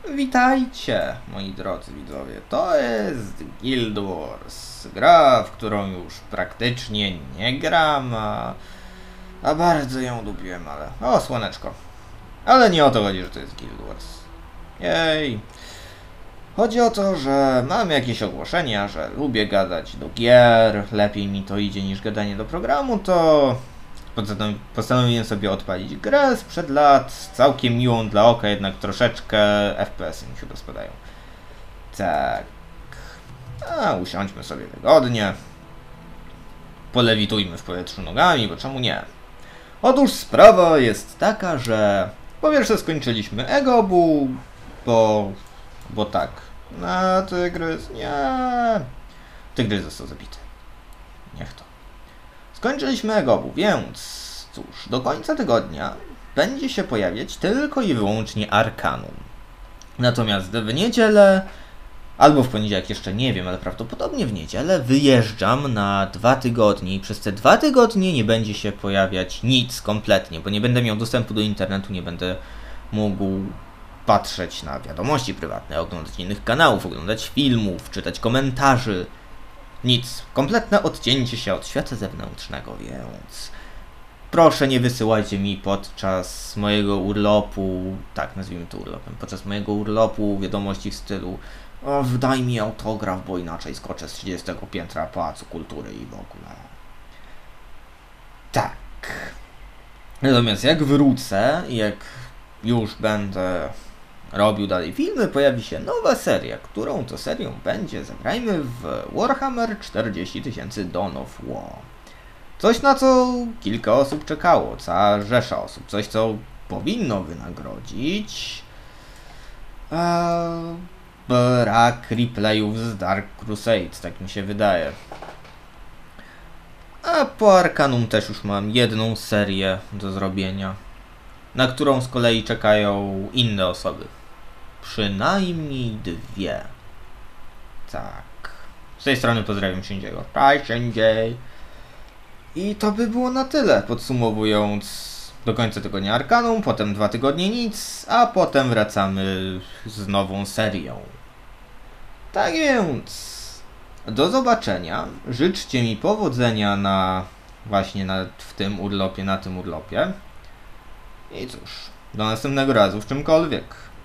Witajcie, moi drodzy widzowie. To jest Guild Wars. Gra, w którą już praktycznie nie gram, a bardzo ją lubiłem, ale... O, słoneczko. Ale nie o to chodzi, że to jest Guild Wars. Jej. Chodzi o to, że mam jakieś ogłoszenia, że lubię gadać do gier, lepiej mi to idzie niż gadanie do programu, to... Postanowiłem sobie odpalić grę sprzed lat, całkiem miłą dla oka, jednak troszeczkę FPS-y mi chyba spadają. Tak. Usiądźmy sobie wygodnie. Polewitujmy w powietrzu nogami, bo czemu nie? Otóż sprawa jest taka, że po pierwsze skończyliśmy Egobu, bo tak. Tygrys, nie. Tygrys został zabity. Niech to. Skończyliśmy Egobu, więc cóż, do końca tygodnia będzie się pojawiać tylko i wyłącznie Arcanum. Natomiast w niedzielę, albo w poniedziałek, jeszcze nie wiem, ale prawdopodobnie w niedzielę wyjeżdżam na 2 tygodnie i przez te 2 tygodnie nie będzie się pojawiać nic kompletnie, bo nie będę miał dostępu do internetu, nie będę mógł patrzeć na wiadomości prywatne, oglądać innych kanałów, oglądać filmów, czytać komentarzy. Nic. Kompletne odcięcie się od świata zewnętrznego, więc proszę nie wysyłajcie mi podczas mojego urlopu, tak nazwijmy to urlopem, podczas mojego urlopu wiadomości w stylu daj mi autograf, bo inaczej skoczę z 30 piętra Pałacu Kultury i w ogóle. Tak. Natomiast jak wrócę, jak już będę robił dalej filmy, pojawi się nowa seria, którą to serią będzie, zagrajmy w Warhammer 40 000 Dawn of War. Coś, na co kilka osób czekało, cała rzesza osób, coś, co powinno wynagrodzić brak replayów z Dark Crusade, tak mi się wydaje. A po Arcanum też już mam jedną serię do zrobienia, na którą z kolei czekają inne osoby. Przynajmniej 2. Tak. Z tej strony pozdrawiam Shinjiego. Cześć, Shinji. I to by było na tyle, podsumowując do końca tygodnia Arcanum, potem 2 tygodnie nic, a potem wracamy z nową serią. Tak więc, do zobaczenia. Życzcie mi powodzenia w tym urlopie, na tym urlopie. I cóż, do następnego razu w czymkolwiek.